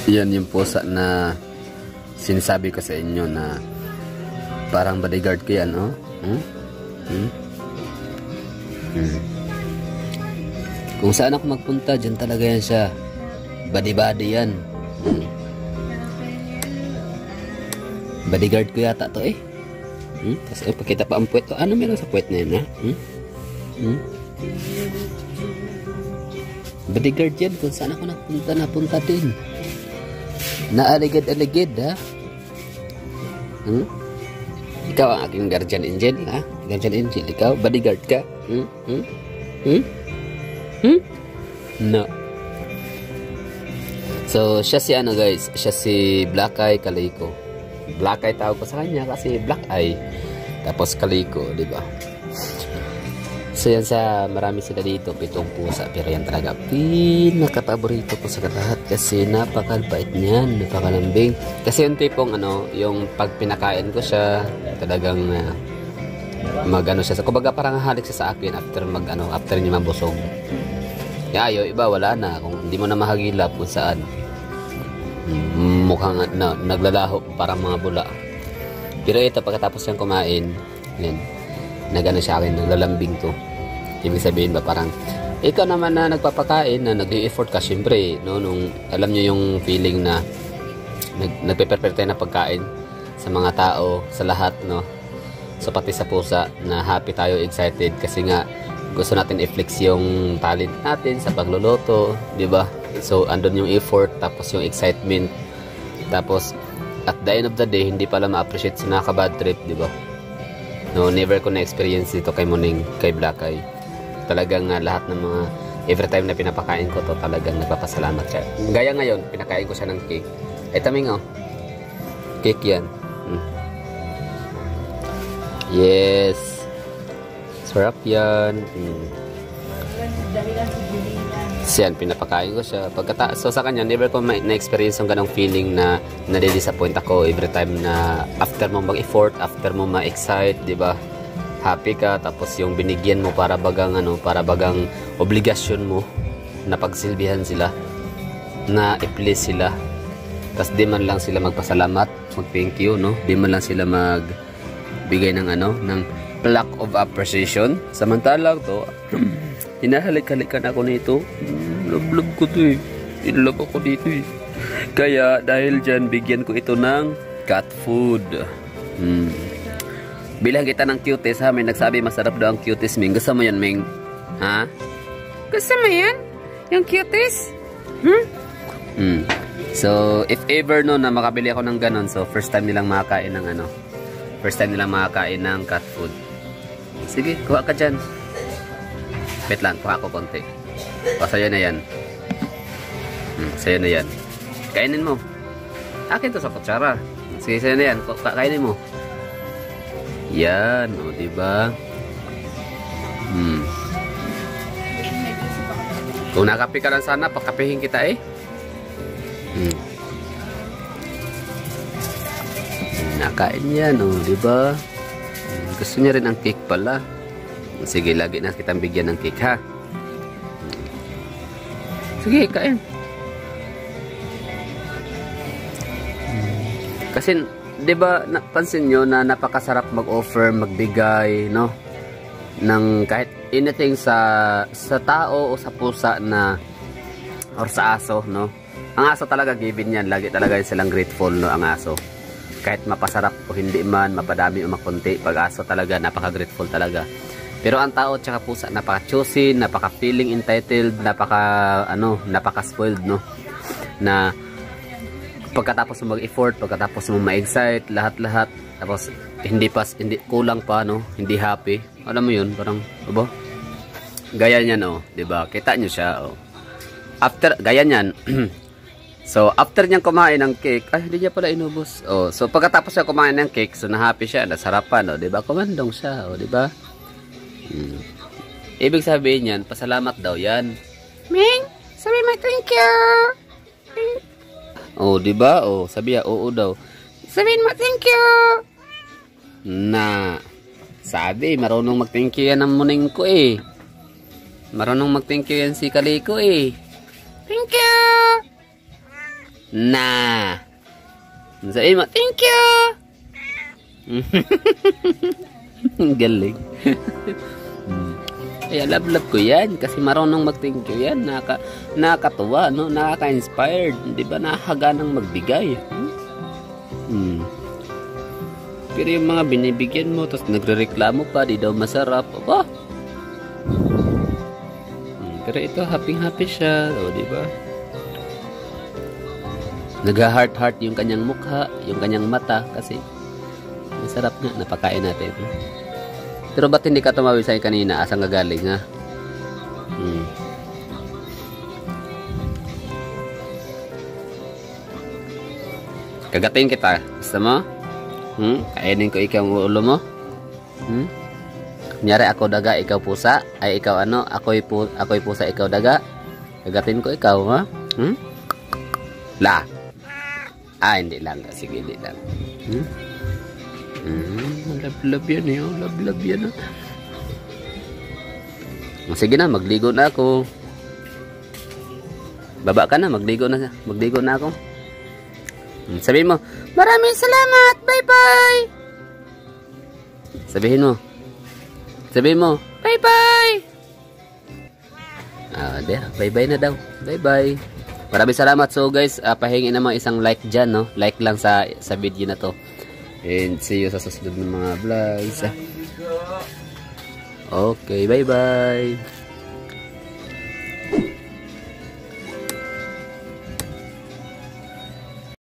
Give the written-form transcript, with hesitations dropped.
Yan yung pusa na sinasabi ko sa inyo na parang bodyguard ko yan, oh. Kung saan ako magpunta, dyan talaga yan siya. Body-body yan. Bodyguard ko yata to eh. Tapos pakita pa ang puwet to. Ano meron sa puwet na yun, ha? Bodyguard yan. Kung saan ako napunta din. Naaligid-aligid, ha? Ikaw ang aking guardian angel, ha? Guardian angel, ikaw? Bodyguard ka? No. So, siya si ano guys? Siya si Black Eye Calico. Black Eye tawag ko sa kanya kasi Black Eye. Tapos Calico, di ba? So yan sa marami sila dito, 7 pusa. Pero yan talaga pinaka-paborito ko sa lahat kasi napakabait niyan, napakalambing. Kasi yung tipong ano, yung pag pinakain ko siya, talagang mag-ano siya. So, kumbaga parang halik siya sa akin after niya mabusog. Yung iba wala na. Kung hindi mo na mahagilap kung saan. Mukhang naglalaho parang mga bula. Pero ito pagkatapos niyang kumain, yan, nagano siya akin, naglalambing to. Ibig sabihin ba parang ikaw naman na nagpapakain, na nag-i-effort ka syempre, no, nung alam niyo yung feeling na nagpe-prepare tayo na pagkain sa mga tao, sa lahat, no. So pati sa pusa na happy tayo, excited kasi nga gusto natin i-flex yung talent natin sa pagluluto, di ba? So andun yung effort, tapos yung excitement, tapos at the end of the day hindi pala ma-appreciate sa nakaka-bad trip, di ba? No, never ko na-experience dito kay Muning, kay Black Eye. Talagang lahat ng mga every time na pinapakain ko to, talagang nagpapasalamat siya. Gaya ngayon, pinakain ko siya ng cake. Ay taming oh. Cake yan. Yes. Sarap yan. Yan, pinapakain ko siya. So sa kanya, never ko na-experience yung ganong feeling na nade-disappoint ako every time na after mo mag-effort, after mo ma-excite, di ba? Happy ka, tapos yung binigyan mo para bagang obligasyon mo na pagsilbihan sila, na i-please sila. Tapos di man lang sila magpasalamat, mag-thank you, no? Di man lang sila magbigay ng ng plaque of appreciation. Samantalang to, hinahalik-halikan ako nito. Love ko to eh. In love ako dito eh. Kaya dahil dyan, bigyan ko ito ng cat food. Bilang kita ng cuties, ha? May nagsabi masarap daw ang cuties, Ming. Gusto mo yan, Ming? Ha? Gusto mo yan? Yung cuties? So, if ever no na makabili ako ng ganon, so first time nilang makakain ng first time nilang makakain ng cat food. Sige, kuha ka dyan. Wait lang, kuha ko konti. O, sa'yo na yan. Sa'yo na yan. Kainin mo. Akin to sa kutsara. Sige, sa'yo na yan. Kainin mo. Yan, o, diba? Kung nakapi ka lang sana, pakapihin kita eh. Nakain yan, o, diba? Gusto niya rin ang cake pala. Sige, lagi na kitang bigyan ng cake, ha? Sige, kain. Kasi, diba, napansin nyo na napakasarap mag-offer, magbigay, no? Ng kahit anything sa tao o sa pusa na, or sa aso, no? Ang aso talaga given yan. Lagi talaga silang grateful, no? Ang aso. Kahit mapasarap o hindi man, mapadami o makunti, pag aso talaga, napaka-grateful talaga. Pero ang tao at saka pusa, napaka-choosy, napaka-feeling entitled, napaka-spoiled, no? Na pagkatapos mo mag-effort, pagkatapos mo ma-excite, lahat-lahat, tapos hindi kulang pa, no? Hindi happy. Alam mo yun, parang, diba? Gaya niyan, oh, diba? Kita nyo siya, oh. After, gaya niyan, so, after niyang kumain ng cake, ay, hindi niya pala inubos. Oh, so, pagkatapos niya kumain ng cake, so, na-happy siya, nasarapan, oh, diba? Kumandong siya, oh, diba? Ibig sabihin yan, pasalamat daw yan. Ming, sabi mo thank you. Oh, diba? Oh, sabi ya, oo daw. Sabihin mo thank you. Na, sabi, marunong mag-thank you yan ang Muning ko eh. Marunong mag-thank you yan si Calico eh. Thank you. Na. Sabihin mo, thank you. Galing. Kaya love ko yan kasi marunong mag-thank you yan. Nakakatuwa, no? Nakaka-inspired. Di ba? Nakakaganang magbigay. Pero yung mga binibigyan mo, tapos nagre-reklamo pa, di daw masarap. Aba. Pero ito, happy-happy siya. O, di ba? Nag-heart-heart yung kanyang mukha, yung kanyang mata, kasi masarap nga, napakain natin. Pero ba't hindi ka tumawi sa'yo kanina? Asang gagaling, ha? Kagatin kita. Gusto mo? Kainin ko ikaw ang ulo mo? Kunyari ako daga, ikaw pusa. Ay, ikaw ano? Ako'y pusa, ikaw daga. Kagatin ko ikaw, ha? La. Hindi lang. Sige, hindi lang. Love yan eh. Love yan. Sige na, magligo na ako. Baba ka na, magligo na ako. Sabihin mo, maraming salamat. Bye-bye. Sabihin mo, bye-bye. Bye-bye na daw. Bye-bye. Maraming salamat. So guys, pahingi naman isang like dyan, no? Like lang sa video na to. And see you sa susunod ng mga vlogs. Okay, bye-bye.